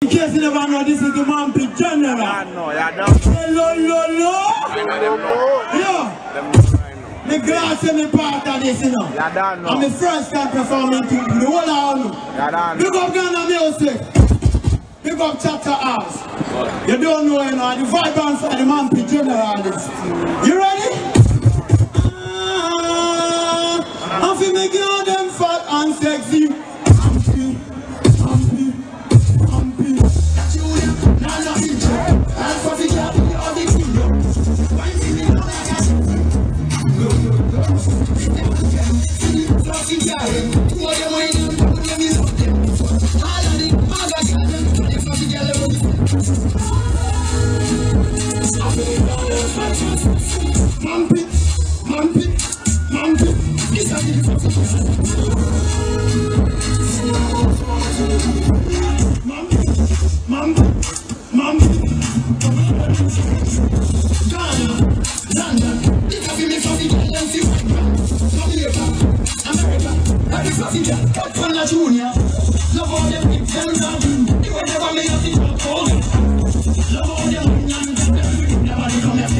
case you never know, this is the Mampi General. Hello, yo. Me glad to be part of this, you know. I'm the first time performing to the whole hour. Big up Ghana music. Big up Chapter House. You don't know, you know, the Vybrant Faya, the Mampi General. You ready? I feel me girl them fat and sexy. Junior, love all them big them down. You will never make a thing of gold. Love all them young them, never come here.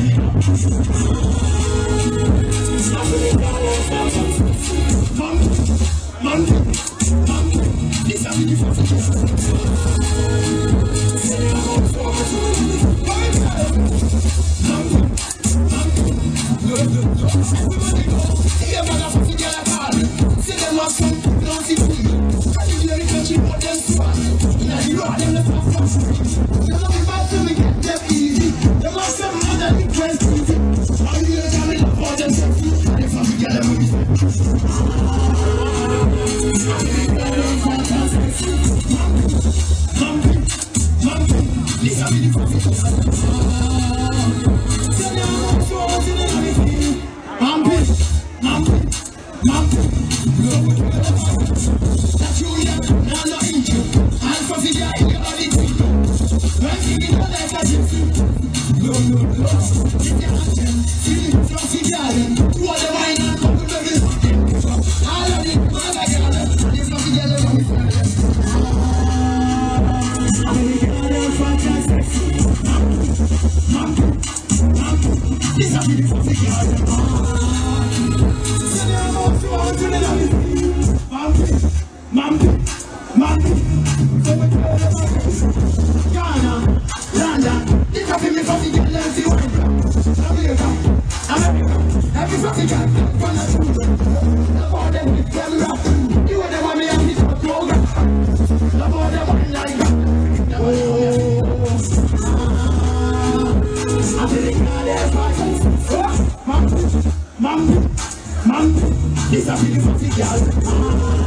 Mampi, this is the first. Mampi, this is a beautiful girl.